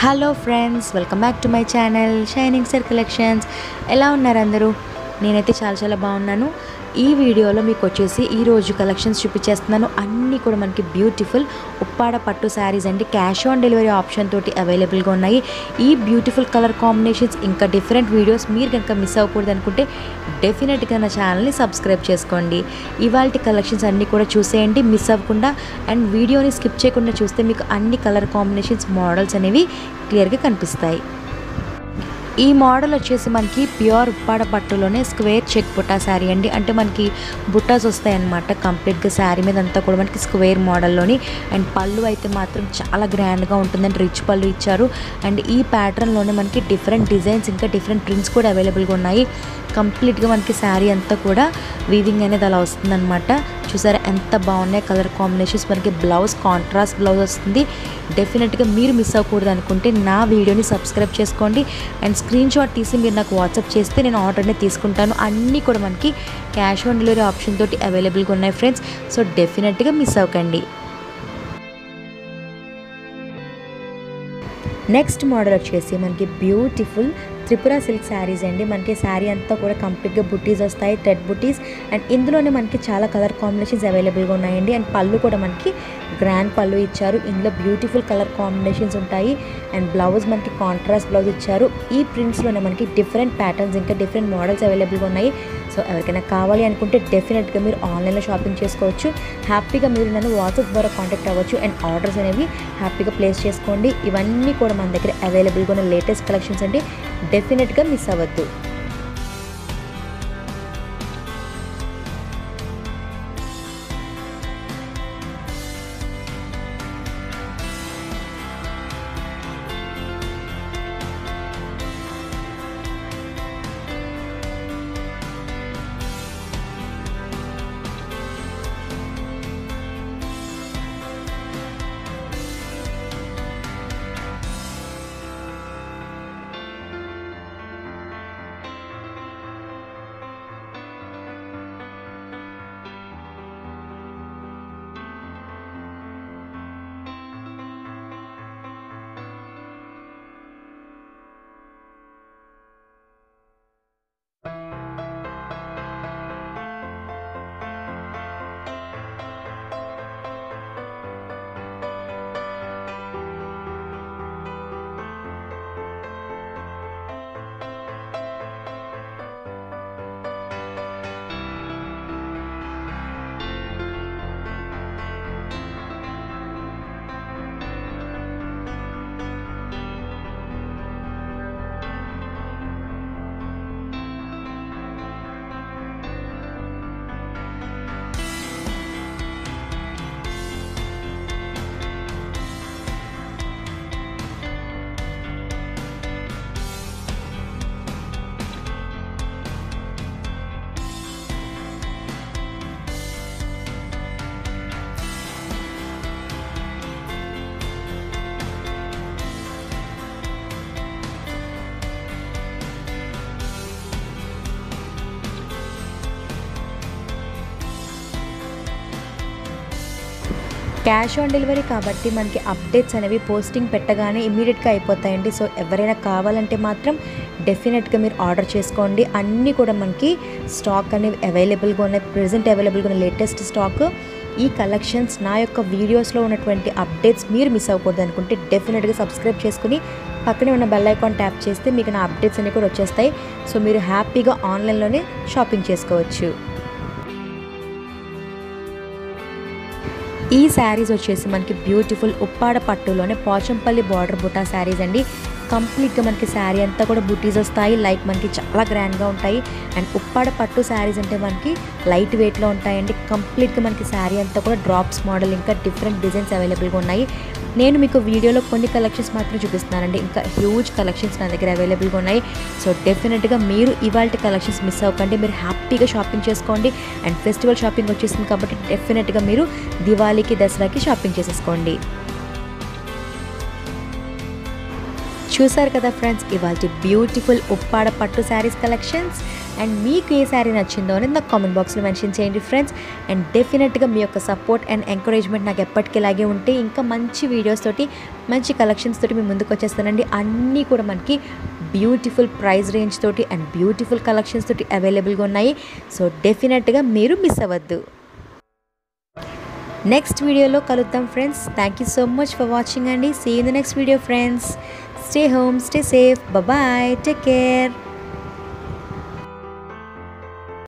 Hello friends, welcome back to my channel shining star collections. ఎలా ఉన్నారు అందరూ? నేనైతే చాలా బాగున్నాను. ఈ వీడియోలో మీకు వచ్చేసి ఈరోజు కలెక్షన్స్ చూపించేస్తున్నాను. అన్నీ కూడా మనకి బ్యూటిఫుల్ ఉప్పాడ పట్టు శారీస్ అండి. క్యాష్ ఆన్ డెలివరీ ఆప్షన్ తోటి అవైలబుల్గా ఉన్నాయి. ఈ బ్యూటిఫుల్ కలర్ కాంబినేషన్స్ ఇంకా డిఫరెంట్ వీడియోస్ మీరు కనుక మిస్ అవ్వకూడదు అనుకుంటే డెఫినెట్గా నా ఛానల్ని సబ్స్క్రైబ్ చేసుకోండి. ఇవాళ కలెక్షన్స్ అన్నీ కూడా చూసేయండి మిస్ అవ్వకుండా. అండ్ వీడియోని స్కిప్ చేయకుండా చూస్తే మీకు అన్ని కలర్ కాంబినేషన్స్ మోడల్స్ అనేవి క్లియర్గా కనిపిస్తాయి. ఈ మోడల్ వచ్చేసి మనకి ప్యూర్ ఉప్పాడ పట్టులోనే స్క్వేర్ చెక్ బుట్టా శారీ అండి. అంటే మనకి బుట్టాస్ వస్తాయి అన్నమాట. కంప్లీట్గా శారీ మీద అంతా కూడా మనకి స్క్వేర్ మోడల్లోని. అండ్ పళ్ళు అయితే మాత్రం చాలా గ్రాండ్గా ఉంటుందండి. రిచ్ పళ్ళు ఇచ్చారు. అండ్ ఈ ప్యాటర్న్లోనే మనకి డిఫరెంట్ డిజైన్స్ ఇంకా డిఫరెంట్ ప్రింట్స్ కూడా అవైలబుల్గా ఉన్నాయి. కంప్లీట్గా మనకి శారీ అంతా కూడా వీవింగ్ అనేది అలా వస్తుందన్నమాట. చూసారా ఎంత బాగున్నాయి కలర్ కాంబినేషన్స్. మనకి బ్లౌజ్ కాంట్రాస్ట్ బ్లౌజ్ వస్తుంది. డెఫినెట్గా మీరు మిస్ అవ్వకూడదు అనుకుంటే నా వీడియోని సబ్స్క్రైబ్ చేసుకోండి. అండ్ స్క్రీన్ షాట్ తీసి మీరు నాకు వాట్సాప్ చేస్తే నేను ఆర్డర్ని తీసుకుంటాను. అన్నీ కూడా మనకి క్యాష్ ఆన్ డెలివరీ ఆప్షన్ తోటి అవైలబుల్గా ఉన్నాయి ఫ్రెండ్స్. సో డెఫినెట్గా మిస్ అవ్వకండి. నెక్స్ట్ మోడల్ వచ్చేసి మనకి బ్యూటిఫుల్ త్రిపుర సిల్క్ శారీస్ అండి. మనకి శారీ అంతా కూడా కంప్లీట్గా బుట్టీస్ వస్తాయి, థ్రెడ్ బుట్టీస్. అండ్ ఇందులోనే మనకి చాలా కలర్ కాంబినేషన్స్ అవైలబుల్గా ఉన్నాయండి. అండ్ పళ్ళు కూడా మనకి గ్రాండ్ పళ్ళు ఇచ్చారు. ఇందులో బ్యూటిఫుల్ కలర్ కాంబినేషన్స్ ఉంటాయి. అండ్ బ్లౌజ్ మనకి కాంట్రాస్ట్ బ్లౌజ్ ఇచ్చారు. ఈ ప్రింట్స్లోనే మనకి డిఫరెంట్ ప్యాటర్న్స్ ఇంకా డిఫరెంట్ మోడల్స్ అవైలబుల్గా ఉన్నాయి. సో ఎవరికైనా కావాలి అనుకుంటే డెఫినెట్గా మీరు ఆన్లైన్లో షాపింగ్ చేసుకోవచ్చు. హ్యాపీగా మీరు నన్ను వాట్సాప్ ద్వారా కాంటాక్ట్ అవ్వచ్చు. అండ్ ఆర్డర్స్ అనేవి హ్యాపీగా ప్లేస్ చేసుకోండి. ఇవన్నీ కూడా మన దగ్గర అవైలబుల్గా ఉన్న లేటెస్ట్ కలెక్షన్స్ అండి. డెఫినెట్గా మిస్ అవ్వద్దు. క్యాష్ ఆన్ డెలివరీ కాబట్టి మనకి అప్డేట్స్ అనేవి పోస్టింగ్ పెట్టగానే ఇమీడియట్గా అయిపోతాయండి. సో ఎవరైనా కావాలంటే మాత్రం డెఫినెట్గా మీరు ఆర్డర్ చేసుకోండి. అన్నీ కూడా మనకి స్టాక్ అనేవి అవైలబుల్గా ఉన్నాయి. ప్రెజెంట్ అవైలబుల్గా ఉన్న లేటెస్ట్ స్టాక్. ఈ కలెక్షన్స్ నా యొక్క వీడియోస్లో ఉన్నటువంటి అప్డేట్స్ మీరు మిస్ అవ్వకూడదు అనుకుంటే డెఫినెట్గా సబ్స్క్రైబ్ చేసుకుని పక్కనే ఉన్న బెల్ ఐకాన్ ట్యాప్ చేస్తే మీకు నా అప్డేట్స్ అన్నీ కూడా వచ్చేస్తాయి. సో మీరు హ్యాపీగా ఆన్లైన్లోనే షాపింగ్ చేసుకోవచ్చు. ఈ శారీస్ వచ్చేసి మనకి బ్యూటిఫుల్ ఉప్పాడ పట్టులోనే పోచంపల్లి బార్డర్ బుటా శారీస్ అండి. కంప్లీట్గా మనకి శారీ అంతా కూడా బుటీస్ వస్తాయి. లైక్ మనకి చాలా గ్రాండ్గా ఉంటాయి. అండ్ ఉప్పాడ పట్టు శారీస్ అంటే మనకి లైట్ వెయిట్లో ఉంటాయండి. కంప్లీట్గా మనకి శారీ అంతా కూడా డ్రాప్స్ మోడల్ ఇంకా డిఫరెంట్ డిజైన్స్ అవైలబుల్గా ఉన్నాయి. నేను మీకు వీడియోలో కొన్ని కలెక్షన్స్ మాత్రం చూపిస్తున్నానండి. ఇంకా హ్యూజ్ కలెక్షన్స్ నా దగ్గర అవైలబుల్గా ఉన్నాయి. సో డెఫినెట్గా మీరు ఇవాళ కలెక్షన్స్ మిస్ అవ్వకండి. మీరు హ్యాపీగా షాపింగ్ చేసుకోండి. అండ్ ఫెస్టివల్ షాపింగ్ వచ్చేసింది కాబట్టి డెఫినెట్గా మీరు దివాళీకి దసరాకి షాపింగ్ చేసేసుకోండి. చూసారు కదా ఫ్రెండ్స్ ఇవాళ బ్యూటిఫుల్ ఉప్పాడ పట్టు శారీస్ కలెక్షన్స్. అండ్ మీకు ఏ శారీ నచ్చిందో అనేది నాకు కామెంట్ బాక్స్లో మెన్షన్ చేయండి ఫ్రెండ్స్. అండ్ డెఫినెట్గా మీ యొక్క సపోర్ట్ అండ్ ఎంకరేజ్మెంట్ నాకు ఎప్పటికిలాగే ఉంటే ఇంకా మంచి వీడియోస్ తోటి మంచి కలెక్షన్స్ తోటి మీ ముందుకు వచ్చేస్తానండి. అన్నీ కూడా మనకి బ్యూటిఫుల్ ప్రైస్ రేంజ్ తోటి అండ్ బ్యూటిఫుల్ కలెక్షన్స్ తోటి అవైలబుల్గా ఉన్నాయి. సో డెఫినెట్గా మీరు మిస్ అవ్వద్దు. నెక్స్ట్ వీడియోలో కలుద్దాం friends. Thank you so much for watching అండి. See you in the next video friends. Stay home, stay safe. Bye-bye. Take care.